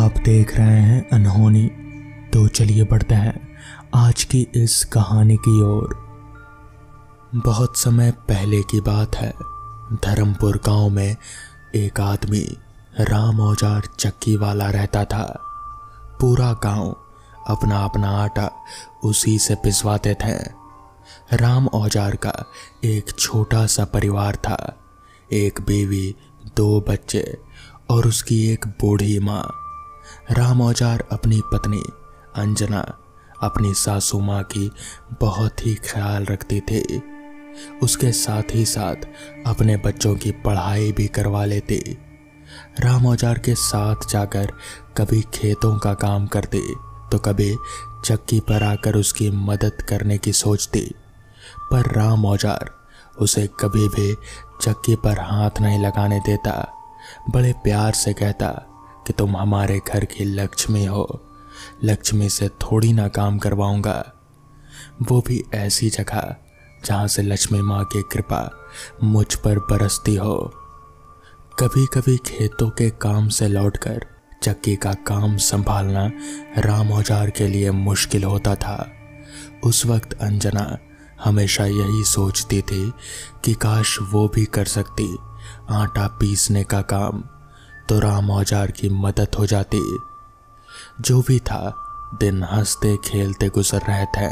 आप देख रहे हैं अनहोनी। तो चलिए बढ़ते हैं आज की इस कहानी की ओर। बहुत समय पहले की बात है। धर्मपुर गांव में एक आदमी राम औजार चक्की वाला रहता था। पूरा गांव अपना अपना आटा उसी से पिसवाते थे। राम औजार का एक छोटा सा परिवार था, एक बीवी, 2 बच्चे और उसकी एक बूढ़ी माँ। राम औजार अपनी पत्नी अंजना, अपनी सासू माँ की बहुत ही ख्याल रखती थी। उसके साथ ही साथ अपने बच्चों की पढ़ाई भी करवा लेती। राम औजार के साथ जाकर कभी खेतों का काम करती तो कभी चक्की पर आकर उसकी मदद करने की सोचती, पर राम औजार उसे कभी भी चक्की पर हाथ नहीं लगाने देता। बड़े प्यार से कहता कि तुम हमारे घर की लक्ष्मी हो, लक्ष्मी से थोड़ी ना काम करवाऊंगा, वो भी ऐसी जगह जहां से लक्ष्मी माँ की कृपा मुझ पर बरसती हो। कभी कभी खेतों के काम से लौटकर चक्की का काम संभालना राम औजार के लिए मुश्किल होता था। उस वक्त अंजना हमेशा यही सोचती थी कि काश वो भी कर सकती आटा पीसने का काम, तो राम औजार की मदद हो जाती। जो भी था, दिन हंसते खेलते गुजर रहे थे।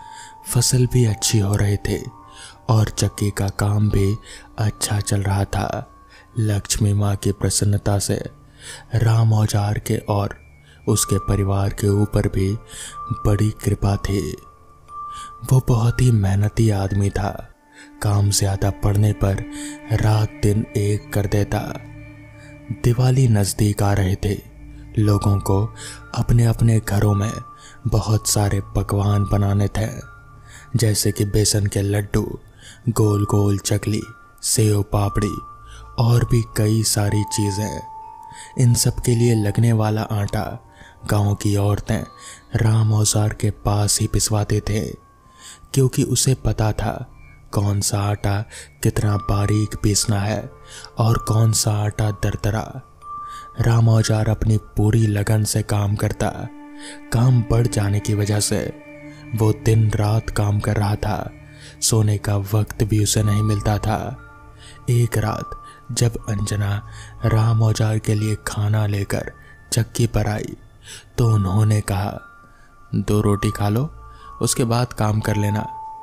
फसल भी अच्छी हो रही थी और चक्की का काम भी अच्छा चल रहा था। लक्ष्मी माँ की प्रसन्नता से राम औजार के और उसके परिवार के ऊपर भी बड़ी कृपा थी। वो बहुत ही मेहनती आदमी था। काम ज्यादा पड़ने पर रात दिन एक कर देता। दिवाली नजदीक आ रहे थे। लोगों को अपने अपने घरों में बहुत सारे पकवान बनाने थे, जैसे कि बेसन के लड्डू, गोल गोल चकली, सेव पापड़ी और भी कई सारी चीजें। इन सब के लिए लगने वाला आटा गांव की औरतें राम औजार के पास ही पिसवाते थे, क्योंकि उसे पता था कौन सा आटा कितना बारीक पीसना है और कौन सा आटा दरदरा। राम औजार अपनी पूरी लगन से काम करता। काम बढ़ जाने की वजह से वो दिन रात काम कर रहा था। सोने का वक्त भी उसे नहीं मिलता था। एक रात जब अंजना राम औजार के लिए खाना लेकर चक्की पर आई तो उन्होंने कहा, 2 रोटी खा लो, उसके बाद काम कर लेना।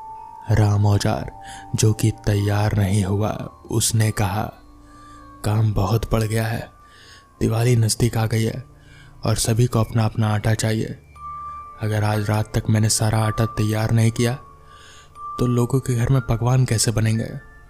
राम औजार जो कि तैयार नहीं हुआ, उसने कहा, काम बहुत बढ़ गया है, दिवाली नज़दीक आ गई है और सभी को अपना अपना आटा चाहिए। अगर आज रात तक मैंने सारा आटा तैयार नहीं किया तो लोगों के घर में पकवान कैसे बनेंगे।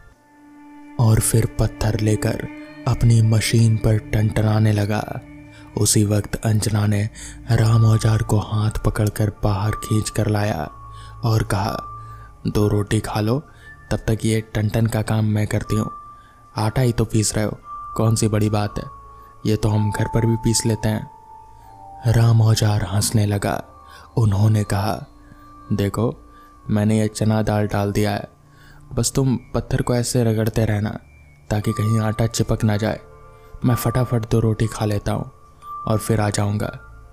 और फिर पत्थर लेकर अपनी मशीन पर टनटनाने लगा। उसी वक्त अंजना ने राम औजार को हाथ पकड़कर बाहर खींच कर लाया और कहा, 2 रोटी खा लो, तब तक ये टन का काम मैं करती हूँ। आटा ही तो पीस रहे हो, कौन सी बड़ी बात है, ये तो हम घर पर भी पीस लेते हैं। राम औजार हंसने लगा। उन्होंने कहा, देखो मैंने ये चना दाल डाल दिया है, बस तुम पत्थर को ऐसे रगड़ते रहना ताकि कहीं आटा चिपक ना जाए। मैं फटाफट 2 रोटी खा लेता हूँ और फिर आ जाऊँगा।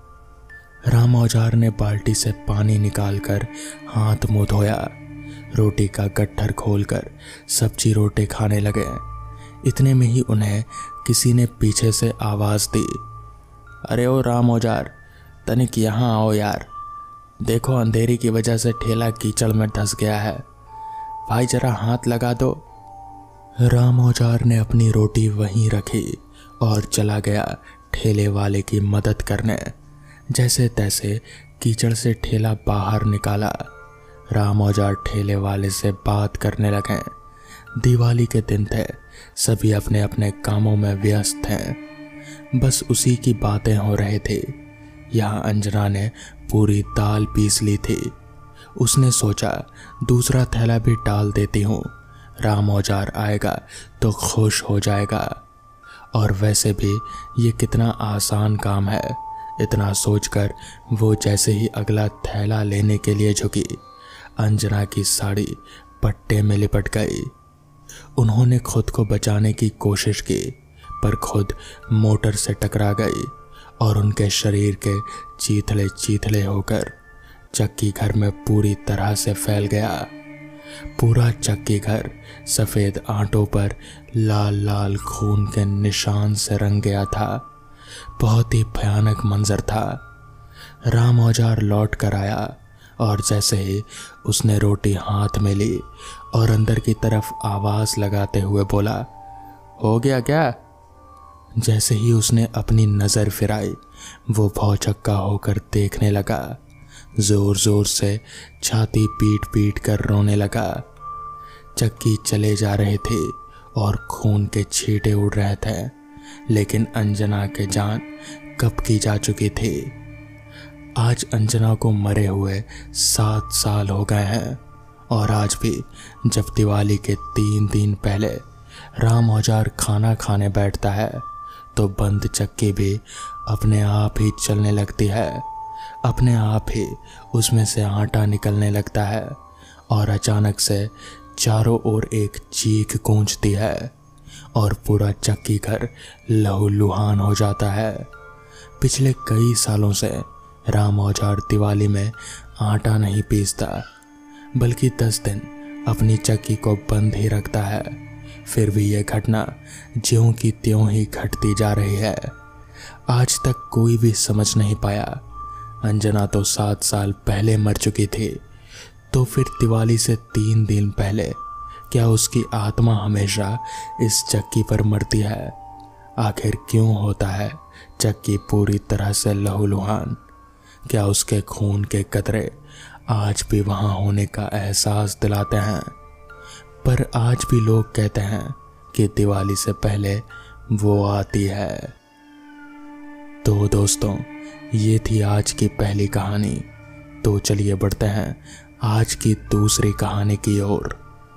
राम औजार ने बाल्टी से पानी निकालकर हाथ मुंह धोया, रोटी का गट्ठर खोलकर सब्जी रोटी खाने लगे। इतने में ही उन्हें किसी ने पीछे से आवाज दी, अरे ओ राम औजार, तनिक यहाँ आओ यार, देखो अंधेरी की वजह से ठेला कीचड़ में धंस गया है, भाई जरा हाथ लगा दो। राम औजार ने अपनी रोटी वहीं रखी और चला गया ठेले वाले की मदद करने। जैसे तैसे कीचड़ से ठेला बाहर निकाला। राम औजार ठेले वाले से बात करने लगे। दिवाली के दिन थे, सभी अपने अपने कामों में व्यस्त थे। बस उसी की बातें हो रहे थे। यहाँ अंजना ने पूरी दाल पीस ली थी। उसने सोचा दूसरा थैला भी डाल देती हूँ, राम औजार आएगा तो खुश हो जाएगा। और वैसे भी ये कितना आसान काम है। इतना सोचकर वो जैसे ही अगला थैला लेने के लिए झुकी, अंजना की साड़ी पट्टे में लिपट गई। उन्होंने खुद को बचाने की कोशिश की, पर खुद मोटर से टकरा गई और उनके शरीर के चीथड़े चीथड़े होकर चक्की घर में पूरी तरह से फैल गया। पूरा चक्की घर सफ़ेद आटों पर लाल लाल खून के निशान से रंग गया था। बहुत ही भयानक मंजर था। राम औजार लौट कर आया और जैसे ही उसने रोटी हाथ में ली और अंदर की तरफ आवाज़ लगाते हुए बोला, हो गया क्या? जैसे ही उसने अपनी नज़र फिराई वो भौचक्का होकर देखने लगा। ज़ोर ज़ोर से छाती पीट पीट कर रोने लगा। चक्की चले जा रहे थे और खून के छींटे उड़ रहे थे, लेकिन अंजना के जान कब की जा चुकी थी। आज अंजना को मरे हुए 7 साल हो गए हैं और आज भी जब दिवाली के 3 दिन पहले राम औजार खाना खाने बैठता है तो बंद चक्की भी अपने आप ही चलने लगती है। अपने आप ही उसमें से आटा निकलने लगता है और अचानक से चारों ओर एक चीख गूंजती है और पूरा चक्की घर लहूलुहान हो जाता है। पिछले कई सालों से राम औजार दिवाली में आटा नहीं पीसता, बल्कि 10 दिन अपनी चक्की को बंद ही रखता है। फिर भी यह घटना ज्यों की त्यों ही घटती जा रही है। आज तक कोई भी समझ नहीं पाया। अंजना तो 7 साल पहले मर चुकी थी, तो फिर दिवाली से 3 दिन पहले क्या उसकी आत्मा हमेशा इस चक्की पर मरती है? आखिर क्यों होता है चक्की पूरी तरह से लहूलुहान? क्या उसके खून के कतरे आज भी वहां होने का एहसास दिलाते हैं? पर आज भी लोग कहते हैं कि दिवाली से पहले वो आती है। तो दोस्तों, ये थी आज की पहली कहानी। तो चलिए बढ़ते हैं आज की दूसरी कहानी की ओर।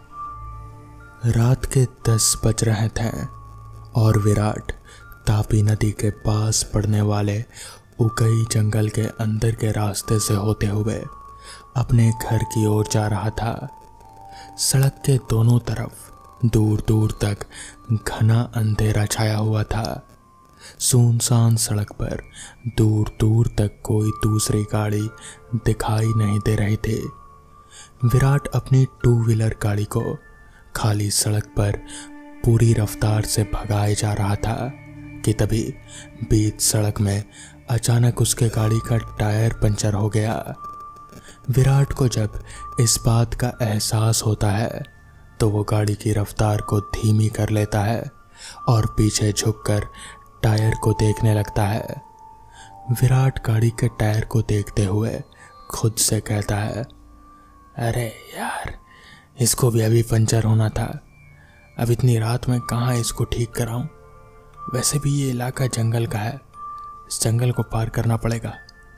रात के 10 बज रहे थे और विराट तापी नदी के पास पड़ने वाले उकई जंगल के अंदर के रास्ते से होते हुए अपने घर की ओर जा रहा था। सड़क के दोनों तरफ दूर दूर तक घना अंधेरा छाया हुआ था। सुनसान सड़क पर दूर दूर तक कोई दूसरी गाड़ी दिखाई नहीं दे रही थी। विराट अपनी 2 व्हीलर गाड़ी को खाली सड़क पर पूरी रफ्तार से भगाए जा रहा था कि तभी बीच सड़क में अचानक उसके गाड़ी का टायर पंचर हो गया। विराट को जब इस बात का एहसास होता है तो वो गाड़ी की रफ्तार को धीमी कर लेता है और पीछे झुककर टायर को देखने लगता है। विराट गाड़ी के टायर को देखते हुए खुद से कहता है, अरे यार, इसको भी अभी पंचर होना था। अब इतनी रात में कहाँ इसको ठीक कराऊं? वैसे भी ये इलाका जंगल का है, इस जंगल को पार करना पड़ेगा।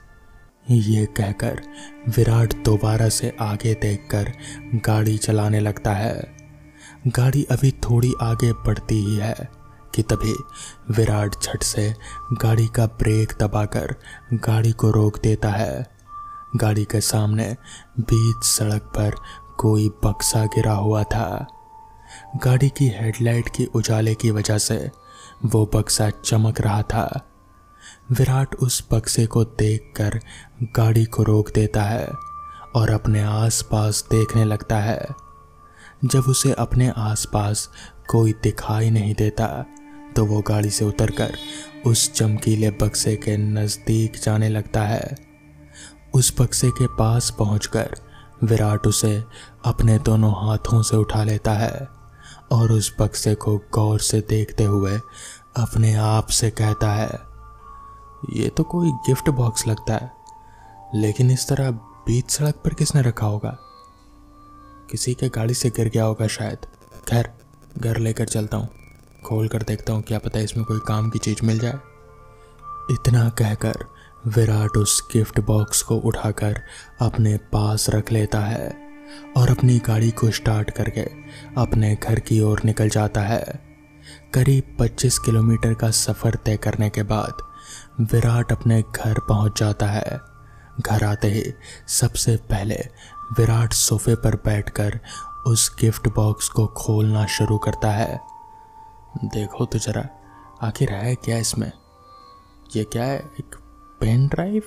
ये कहकर विराट दोबारा से आगे देखकर गाड़ी चलाने लगता है। गाड़ी अभी थोड़ी आगे बढ़ती ही है कि तभी विराट झट से गाड़ी का ब्रेक दबाकर गाड़ी को रोक देता है। गाड़ी के सामने बीच सड़क पर कोई बक्सा गिरा हुआ था। गाड़ी की हेडलाइट की उजाले की वजह से वो बक्सा चमक रहा था। विराट उस बक्से को देखकर गाड़ी को रोक देता है और अपने आसपास देखने लगता है। जब उसे अपने आसपास कोई दिखाई नहीं देता तो वो गाड़ी से उतरकर उस चमकीले बक्से के नज़दीक जाने लगता है। उस बक्से के पास पहुंचकर विराट उसे अपने दोनों हाथों से उठा लेता है और उस बक्से को गौर से देखते हुए अपने आप से कहता है, ये तो कोई गिफ्ट बॉक्स लगता है, लेकिन इस तरह बीच सड़क पर किसने रखा होगा? किसी के गाड़ी से गिर गया होगा शायद। खैर, घर लेकर चलता हूँ, खोल कर देखता हूँ, क्या पता इसमें कोई काम की चीज़ मिल जाए। इतना कहकर विराट उस गिफ्ट बॉक्स को उठाकर अपने पास रख लेता है और अपनी गाड़ी को स्टार्ट करके अपने घर की ओर निकल जाता है। करीब 25 किलोमीटर का सफ़र तय करने के बाद विराट अपने घर पहुंच जाता है। घर आते ही सबसे पहले विराट सोफे पर बैठकर उस गिफ्ट बॉक्स को खोलना शुरू करता है। देखो तो जरा, आखिर है क्या इसमें? ये क्या है, एक पेन ड्राइव?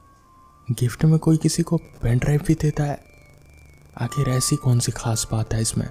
गिफ्ट में कोई किसी को पेन ड्राइव भी देता है? आखिर ऐसी कौन सी खास बात है इसमें?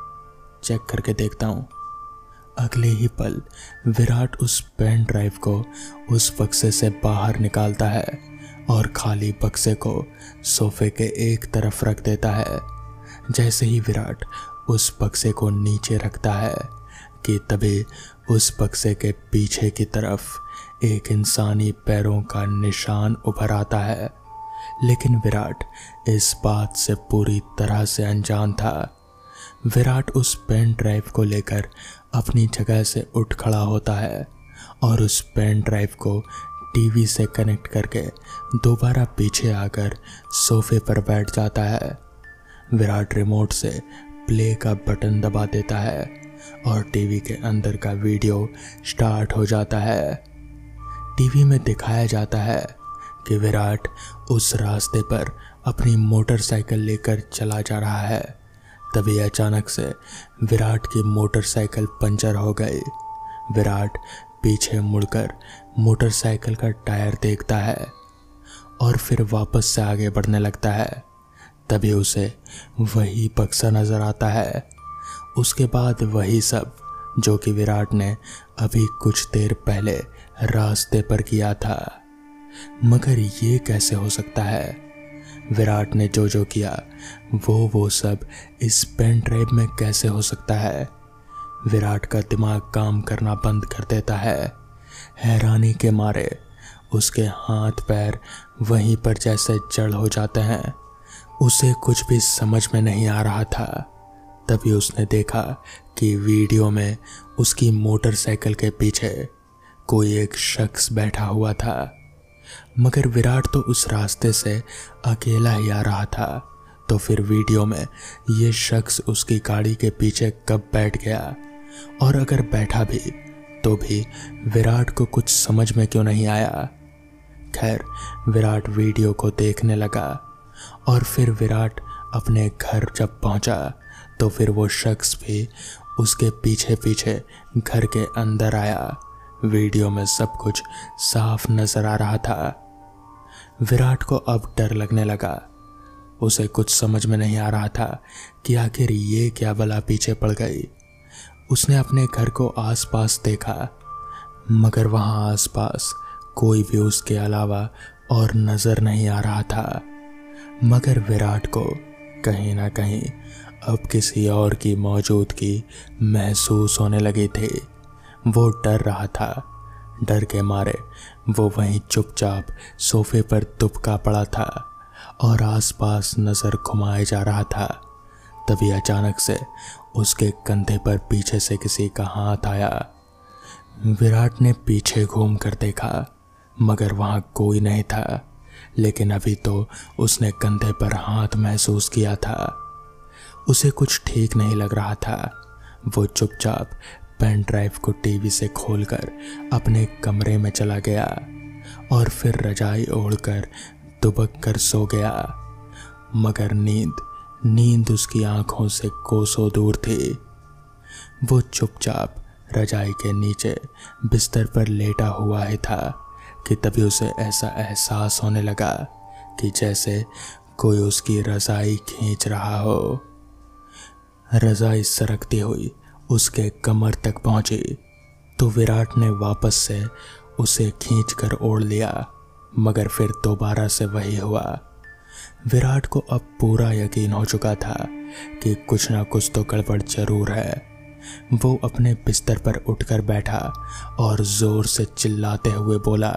चेक करके देखता हूँ। अगले ही पल विराट उस पेन ड्राइव को उस बक्से से बाहर निकालता है और खाली बक्से को सोफे के एक तरफ रख देता है। जैसे ही विराट उस बक्से को नीचे रखता है कि तभी उस बक्से के पीछे की तरफ एक इंसानी पैरों का निशान उभर आता है। लेकिन विराट इस बात से पूरी तरह से अनजान था। विराट उस पेन ड्राइव को लेकर अपनी जगह से उठ खड़ा होता है और उस पेन ड्राइव को टीवी से कनेक्ट करके दोबारा पीछे आकर सोफे पर बैठ जाता है। विराट रिमोट से प्ले का बटन दबा देता है और टीवी के अंदर का वीडियो स्टार्ट हो जाता है। टीवी में दिखाया जाता है कि विराट उस रास्ते पर अपनी मोटरसाइकिल लेकर चला जा रहा है। तभी अचानक से विराट की मोटरसाइकिल पंचर हो गई। विराट पीछे मुड़कर मोटरसाइकिल का टायर देखता है और फिर वापस से आगे बढ़ने लगता है। तभी उसे वही बक्सा नजर आता है। उसके बाद वही सब जो कि विराट ने अभी कुछ देर पहले रास्ते पर किया था। मगर ये कैसे हो सकता है? विराट ने जो जो किया वो सब इस पेन ड्राइव में कैसे हो सकता है? विराट का दिमाग काम करना बंद कर देता है। हैरानी के मारे उसके हाथ पैर वहीं पर जैसे जड़ हो जाते हैं। उसे कुछ भी समझ में नहीं आ रहा था। तभी उसने देखा कि वीडियो में उसकी मोटरसाइकिल के पीछे कोई एक शख्स बैठा हुआ था। मगर विराट तो उस रास्ते से अकेला ही आ रहा था, तो फिर वीडियो में ये शख्स उसकी गाड़ी के पीछे कब बैठ गया? और अगर बैठा भी तो भी विराट को कुछ समझ में क्यों नहीं आया? खैर, विराट वीडियो को देखने लगा और फिर विराट अपने घर जब पहुंचा तो फिर वो शख्स भी उसके पीछे पीछे घर के अंदर आया। वीडियो में सब कुछ साफ नजर आ रहा था। विराट को अब डर लगने लगा। उसे कुछ समझ में नहीं आ रहा था कि आखिर ये क्या बला पीछे पड़ गई। उसने अपने घर को आसपास देखा, मगर वहां आसपास कोई भी उसके अलावा और नजर नहीं आ रहा था। मगर विराट को कहीं ना कहीं अब किसी और की मौजूदगी महसूस होने लगी थी। वो डर रहा था। डर के मारे वो वहीं चुपचाप सोफे पर दुबका पड़ा था और आसपास नजर घुमाए जा रहा था। तभी अचानक से उसके कंधे पर पीछे से किसी का हाथ आया। विराट ने पीछे घूम कर देखा, मगर वहां कोई नहीं था। लेकिन अभी तो उसने कंधे पर हाथ महसूस किया था। उसे कुछ ठीक नहीं लग रहा था। वो चुपचाप पेन ड्राइव को टीवी से खोलकर अपने कमरे में चला गया और फिर रजाई ओढ़कर दुबक कर सो गया। मगर नींद उसकी आंखों से कोसों दूर थी। वो चुपचाप रजाई के नीचे बिस्तर पर लेटा हुआ ही था कि तभी उसे ऐसा एहसास होने लगा कि जैसे कोई उसकी रजाई खींच रहा हो। रजाई सरकती हुई उसके कमर तक पहुंची तो विराट ने वापस से उसे खींचकर ओढ़ लिया, मगर फिर दोबारा से वही हुआ। विराट को अब पूरा यकीन हो चुका था कि कुछ ना कुछ तो गड़बड़ जरूर है। वो अपने बिस्तर पर उठकर बैठा और जोर से चिल्लाते हुए बोला,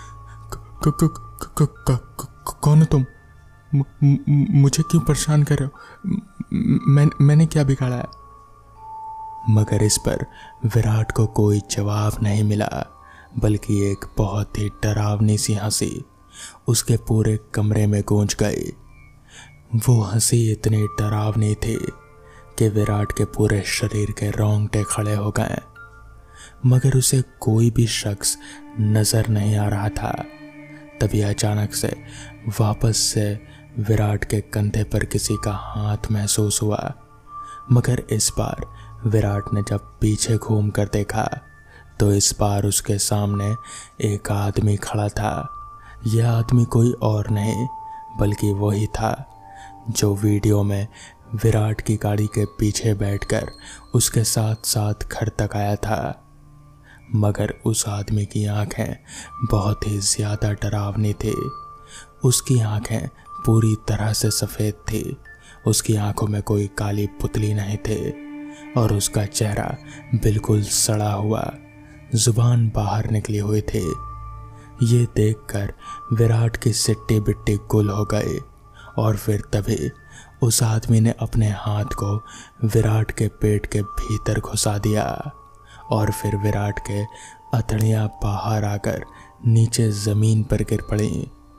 कौन हो तुम? मुझे क्यों परेशान कर रहे हो? मैंने क्या बिगाड़ा है? मगर इस पर विराट को कोई जवाब नहीं मिला, बल्कि एक बहुत ही डरावनी सी हंसी उसके पूरे कमरे में गूंज गई। वो हंसी इतनी डरावनी थी कि विराट के पूरे शरीर के रोंगटे खड़े हो गए, मगर उसे कोई भी शख्स नजर नहीं आ रहा था। तभी अचानक से वापस से विराट के कंधे पर किसी का हाथ महसूस हुआ, मगर इस बार विराट ने जब पीछे घूम कर देखा तो इस बार उसके सामने एक आदमी खड़ा था। यह आदमी कोई और नहीं बल्कि वही था जो वीडियो में विराट की गाड़ी के पीछे बैठकर उसके साथ साथ घर तक आया था। मगर उस आदमी की आंखें बहुत ही ज़्यादा डरावनी थी। उसकी आंखें पूरी तरह से सफ़ेद थी। उसकी आंखों में कोई काली पुतली नहीं थी और उसका चेहरा बिल्कुल सड़ा हुआ, जुबान बाहर निकली हुई थी। ये देखकर विराट की सिट्टी बिट्टी गुल हो गई और फिर तभी उस आदमी ने अपने हाथ को विराट के पेट के भीतर घुसा दिया और फिर विराट के अतड़ियाँ बाहर आकर नीचे ज़मीन पर गिर पड़ी।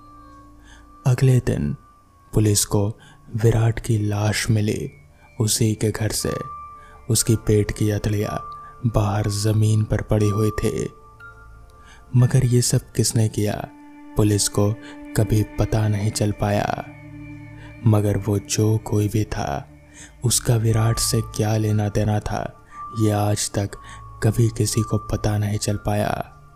अगले दिन पुलिस को विराट की लाश मिली उसी के घर से। उसकी पेट की अतड़ियाँ बाहर ज़मीन पर पड़ी हुई थी। मगर ये सब किसने किया पुलिस को कभी पता नहीं चल पाया। मगर वो जो कोई भी था उसका विराट से क्या लेना देना था ये आज तक कभी किसी को पता नहीं चल पाया।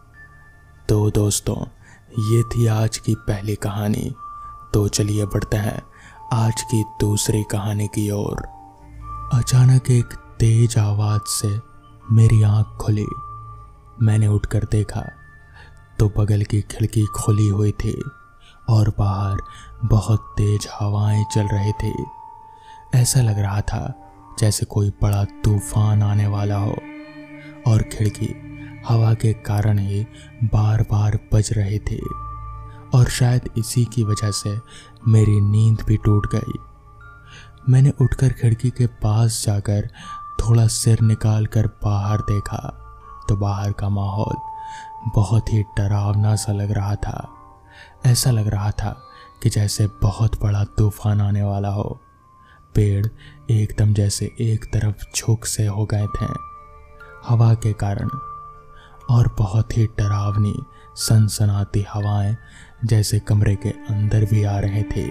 तो दोस्तों, ये थी आज की पहली कहानी। तो चलिए बढ़ते हैं आज की दूसरी कहानी की ओर। अचानक एक तेज आवाज़ से मेरी आंख खुली। मैंने उठकर देखा तो बगल की खिड़की खुली हुई थी और बाहर बहुत तेज हवाएं चल रही थी। ऐसा लग रहा था जैसे कोई बड़ा तूफान आने वाला हो और खिड़की हवा के कारण ही बार बार बज रही थी और शायद इसी की वजह से मेरी नींद भी टूट गई। मैंने उठकर खिड़की के पास जाकर थोड़ा सिर निकाल कर बाहर देखा तो बाहर का माहौल बहुत ही डरावना सा लग रहा था। ऐसा लग रहा था कि जैसे बहुत बड़ा तूफान आने वाला हो। पेड़ एकदम जैसे एक तरफ झुक से हो गए थे हवा के कारण और बहुत ही डरावनी सनसनाती हवाएं जैसे कमरे के अंदर भी आ रहे थे।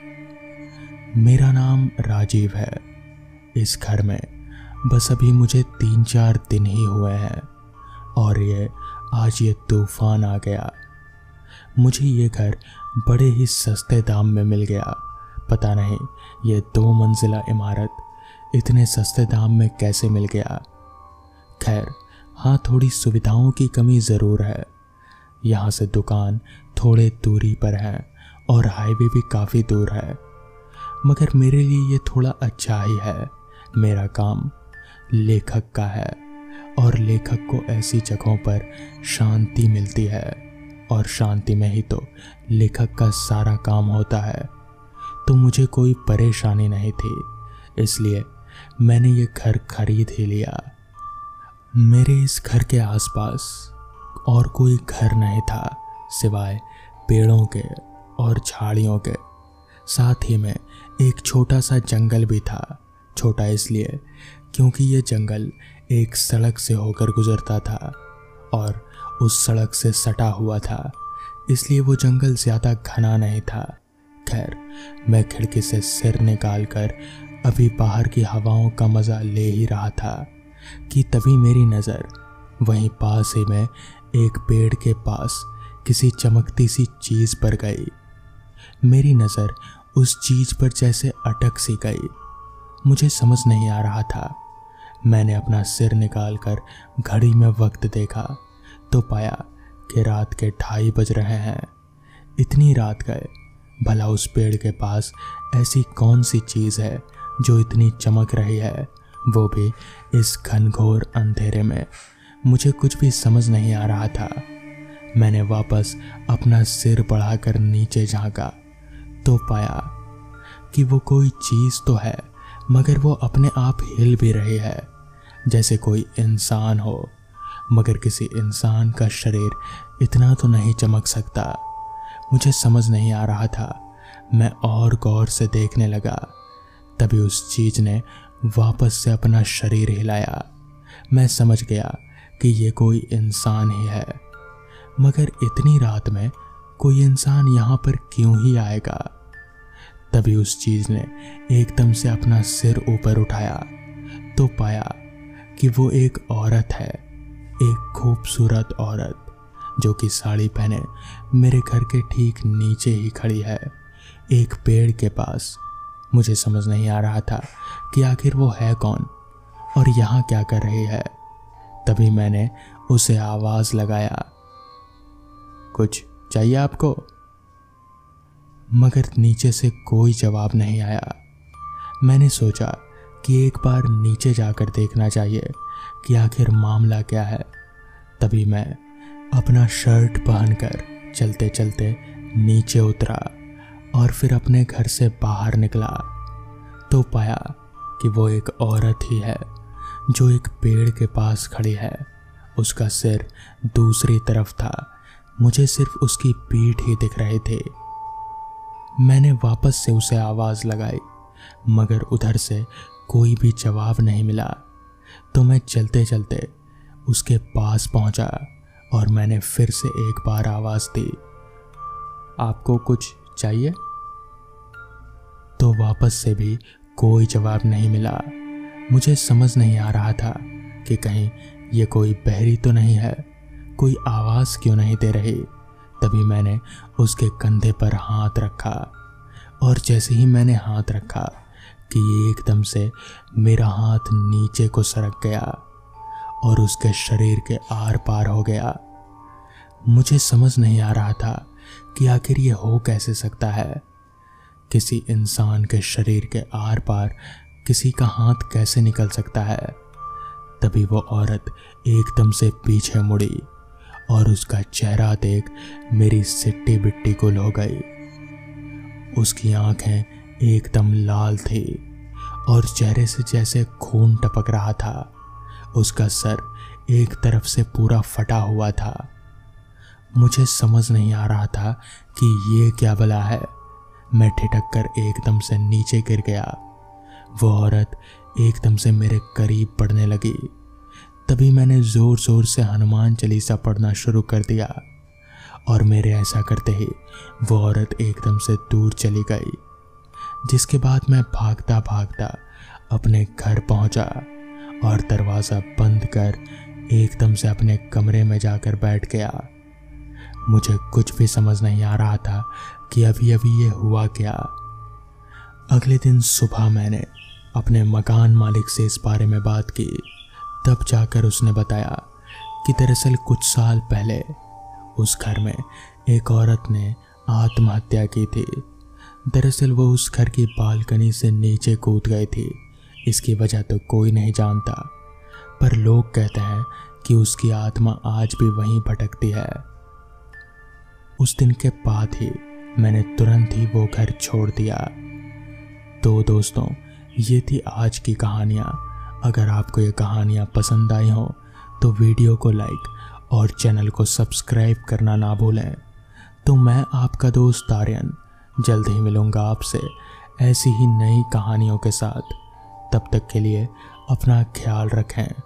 मेरा नाम राजीव है। इस घर में बस अभी मुझे 3-4 दिन ही हुए हैं और आज ये तूफान आ गया। मुझे ये घर बड़े ही सस्ते दाम में मिल गया। पता नहीं ये 2 मंजिला इमारत इतने सस्ते दाम में कैसे मिल गया। खैर हाँ, थोड़ी सुविधाओं की कमी ज़रूर है। यहाँ से दुकान थोड़े दूरी पर है और हाईवे भी काफ़ी दूर है। मगर मेरे लिए ये थोड़ा अच्छा ही है। मेरा काम लेखक का है और लेखक को ऐसी जगहों पर शांति मिलती है और शांति में ही तो लेखक का सारा काम होता है। तो मुझे कोई परेशानी नहीं थी, इसलिए मैंने ये घर खरीद ही लिया। मेरे इस घर के आसपास और कोई घर नहीं था सिवाय पेड़ों के और झाड़ियों के। साथ ही में एक छोटा सा जंगल भी था। छोटा इसलिए क्योंकि ये जंगल एक सड़क से होकर गुजरता था और उस सड़क से सटा हुआ था, इसलिए वो जंगल ज़्यादा घना नहीं था। खैर, मैं खिड़की से सिर निकालकर अभी बाहर की हवाओं का मज़ा ले ही रहा था कि तभी मेरी नज़र वहीं पास ही में एक पेड़ के पास किसी चमकती सी चीज़ पर गई। मेरी नज़र उस चीज़ पर जैसे अटक सी गई। मुझे समझ नहीं आ रहा था। मैंने अपना सिर निकालकर घड़ी में वक्त देखा तो पाया कि रात के 2:30 बज रहे हैं। इतनी रात गए, भला उस पेड़ के पास ऐसी कौन सी चीज़ है जो इतनी चमक रही है, वो भी इस घनघोर अंधेरे में। मुझे कुछ भी समझ नहीं आ रहा था। मैंने वापस अपना सिर बढ़ाकर नीचे झांका तो पाया कि वो कोई चीज़ तो है, मगर वो अपने आप हिल भी रही है जैसे कोई इंसान हो। मगर किसी इंसान का शरीर इतना तो नहीं चमक सकता। मुझे समझ नहीं आ रहा था। मैं और गौर से देखने लगा, तभी उस चीज़ ने वापस से अपना शरीर हिलाया। मैं समझ गया कि ये कोई इंसान ही है। मगर इतनी रात में कोई इंसान यहाँ पर क्यों ही आएगा। तभी उस चीज़ ने एकदम से अपना सिर ऊपर उठाया तो पाया कि वो एक औरत है। एक खूबसूरत औरत जो कि साड़ी पहने मेरे घर के ठीक नीचे ही खड़ी है, एक पेड़ के पास। मुझे समझ नहीं आ रहा था कि आखिर वो है कौन और यहाँ क्या कर रही है। तभी मैंने उसे आवाज लगाया, कुछ चाहिए आपको? मगर नीचे से कोई जवाब नहीं आया। मैंने सोचा कि एक बार नीचे जाकर देखना चाहिए कि आखिर मामला क्या है। तभी मैं अपना शर्ट पहनकर चलते चलते नीचे उतरा और फिर अपने घर से बाहर निकला तो पाया कि वो एक औरत ही है जो एक पेड़ के पास खड़ी है। उसका सिर दूसरी तरफ था, मुझे सिर्फ उसकी पीठ ही दिख रहे थे। मैंने वापस से उसे आवाज लगाई मगर उधर से कोई भी जवाब नहीं मिला। तो मैं चलते चलते उसके पास पहुंचा और मैंने फिर से एक बार आवाज दी, आपको कुछ चाहिए? तो वापस से भी कोई जवाब नहीं मिला। मुझे समझ नहीं आ रहा था कि कहीं ये कोई बहरी तो नहीं है, कोई आवाज क्यों नहीं दे रही। तभी मैंने उसके कंधे पर हाथ रखा और जैसे ही मैंने हाथ रखा कि एकदम से मेरा हाथ नीचे को सरक गया और उसके शरीर के आर पार हो गया। मुझे समझ नहीं आ रहा था कि आखिर ये हो कैसे सकता है। किसी इंसान के शरीर के आर पार किसी का हाथ कैसे निकल सकता है। तभी वो औरत एकदम से पीछे मुड़ी और उसका चेहरा देख मेरी सिट्टी बिट्टी गुल हो गई। उसकी आंखें एकदम लाल थी और चेहरे से जैसे खून टपक रहा था। उसका सर एक तरफ से पूरा फटा हुआ था। मुझे समझ नहीं आ रहा था कि ये क्या भला है। मैं ठिठक कर एकदम से नीचे गिर गया। वो औरत एकदम से मेरे करीब बढ़ने लगी। तभी मैंने जोर जोर से हनुमान चालीसा पढ़ना शुरू कर दिया और मेरे ऐसा करते ही वो औरत एकदम से दूर चली गई। जिसके बाद मैं भागता भागता अपने घर पहुंचा और दरवाज़ा बंद कर एकदम से अपने कमरे में जाकर बैठ गया। मुझे कुछ भी समझ नहीं आ रहा था कि अभी अभी ये हुआ क्या। अगले दिन सुबह मैंने अपने मकान मालिक से इस बारे में बात की। तब जाकर उसने बताया कि दरअसल कुछ साल पहले उस घर में एक औरत ने आत्महत्या की थी। दरअसल वो उस घर की बालकनी से नीचे कूद गई थी। इसकी वजह तो कोई नहीं जानता, पर लोग कहते हैं कि उसकी आत्मा आज भी वहीं भटकती है। उस दिन के बाद ही मैंने तुरंत ही वो घर छोड़ दिया। तो दोस्तों, ये थी आज की कहानियाँ। अगर आपको ये कहानियाँ पसंद आई हो तो वीडियो को लाइक और चैनल को सब्सक्राइब करना ना भूलें। तो मैं आपका दोस्त आर्यन जल्द ही मिलूँगा आपसे ऐसी ही नई कहानियों के साथ। तब तक के लिए अपना ख्याल रखें।